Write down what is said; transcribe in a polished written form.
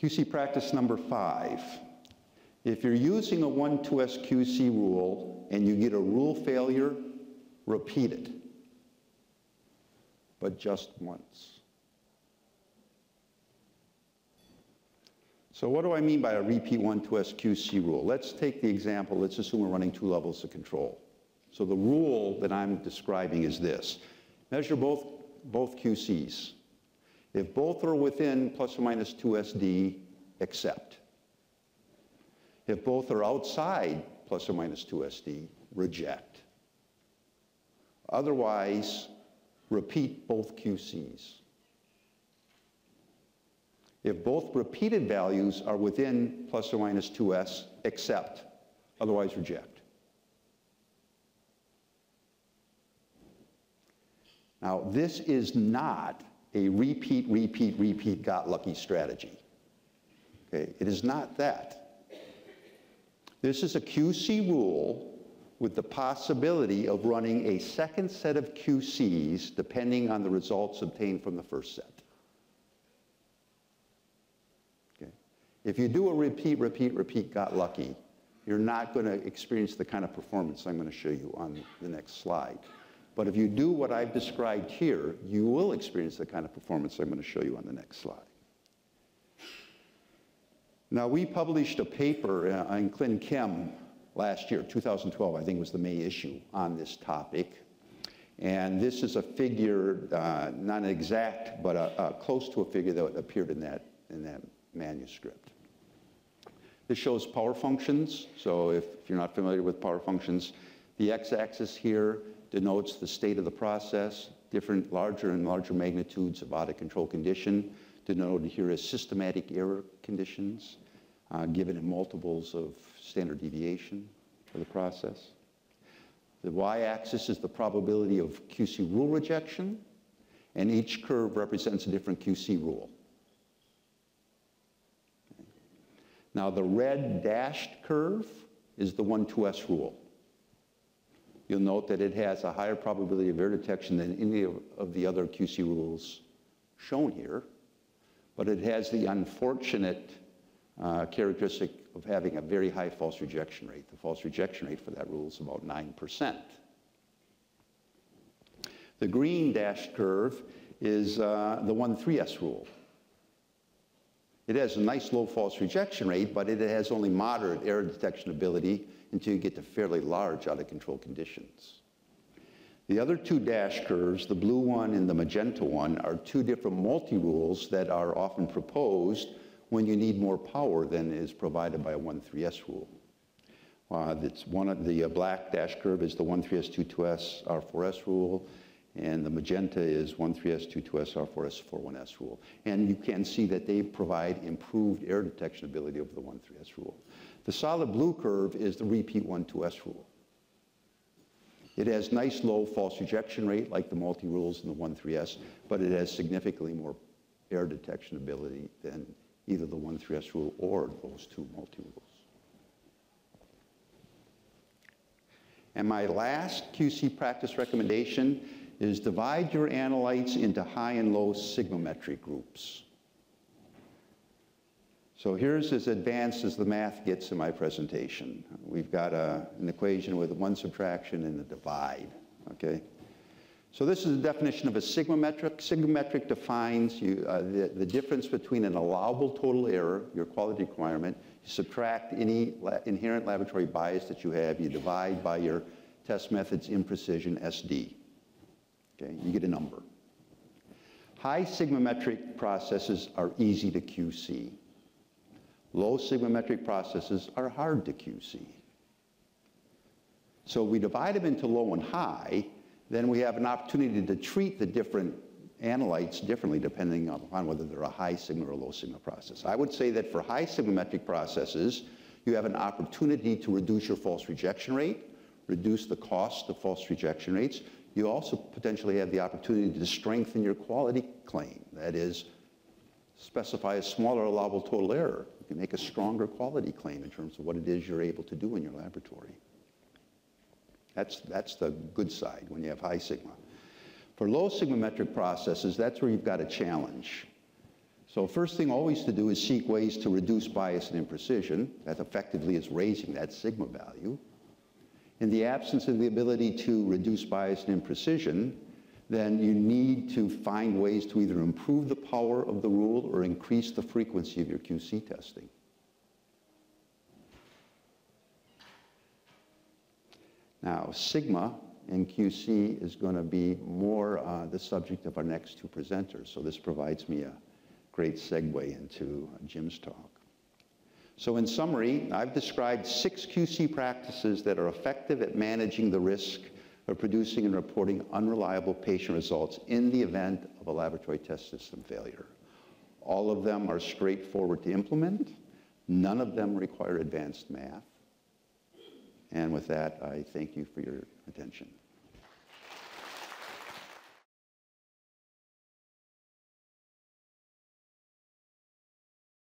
QC practice number 5. If you're using a 1-2S QC rule and you get a rule failure, repeat it, but just once. So what do I mean by a repeat 1-2S QC rule? Let's take the example, let's assume we're running 2 levels of control. So the rule that I'm describing is this. Measure both QCs. If both are within plus or minus 2 SD, accept. If both are outside plus or minus 2 SD, reject. Otherwise, repeat both QCs. If both repeated values are within plus or minus 2S, accept. Otherwise, reject. Now, this is not a repeat, got lucky strategy. Okay? It is not that. This is a QC rule with the possibility of running a second set of QCs depending on the results obtained from the first set. Okay? If you do a repeat, got lucky, you're not going to experience the kind of performance I'm going to show you on the next slide. But if you do what I've described here, you will experience the kind of performance I'm going to show you on the next slide. Now, we published a paper in Clin Chem last year, 2012, I think was the May issue, on this topic. And this is a figure, not an exact, but close to a figure that appeared in that manuscript. This shows power functions. So if you're not familiar with power functions, the x-axis here denotes the state of the process. Different larger and larger magnitudes of out-of-control condition denoted here as systematic error conditions, given in multiples of standard deviation for the process. The y-axis is the probability of QC rule rejection, and each curve represents a different QC rule. Okay. Now, the red dashed curve is the 1-2S rule. You'll note that it has a higher probability of error detection than any of the other QC rules shown here, but it has the unfortunate characteristic of having a very high false rejection rate. The false rejection rate for that rule is about 9%. The green dashed curve is the 1-3S rule. It has a nice low false rejection rate, but it has only moderate error detection ability until you get to fairly large out-of-control conditions. The other 2 dash curves, the blue one and the magenta one, are 2 different multi-rules that are often proposed when you need more power than is provided by a 1-3S rule. That's one of the black dash curve is the 1-3S 2-2S R4S rule, and the magenta is 1-3S 2-2S R4S 4-1S rule. And you can see that they provide improved error detection ability over the 1-3S rule. The solid blue curve is the repeat 1-2S rule. It has nice low false rejection rate like the multi-rules in the 1-3S, but it has significantly more error detection ability than either the 1-3S rule or those 2 multi-rules. And my last QC practice recommendation is divide your analytes into high and low sigmametric groups. So here's as advanced as the math gets in my presentation. We've got an equation with 1 subtraction and a divide, okay? So this is the definition of a sigmametric. Sigmametric defines the difference between an allowable total error, your quality requirement. You subtract any inherent laboratory bias that you have. You divide by your test method's imprecision, SD. Okay, you get a number. High sigmametric processes are easy to QC. Low sigmametric processes are hard to QC. So we divide them into low and high, then we have an opportunity to treat the different analytes differently depending upon whether they're a high sigma or a low sigma process. I would say that for high sigmametric processes, you have an opportunity to reduce your false rejection rate, reduce the cost of false rejection rates. You also potentially have the opportunity to strengthen your quality claim. That is, specify a smaller allowable total error. You can make a stronger quality claim in terms of what it is you're able to do in your laboratory. That's the good side when you have high sigma. For low sigmametric processes, that's where you've got a challenge. So first thing always to do is seek ways to reduce bias and imprecision. That effectively is raising that sigma value. In the absence of the ability to reduce bias and imprecision, then you need to find ways to either improve the power of the rule or increase the frequency of your QC testing. Now, sigma in QC is going to be more the subject of our next two presenters, so this provides me a great segue into Jim's talk. So in summary, I've described 6 QC practices that are effective at managing the risk of producing and reporting unreliable patient results in the event of a laboratory test system failure. All of them are straightforward to implement. None of them require advanced math. And with that, I thank you for your attention.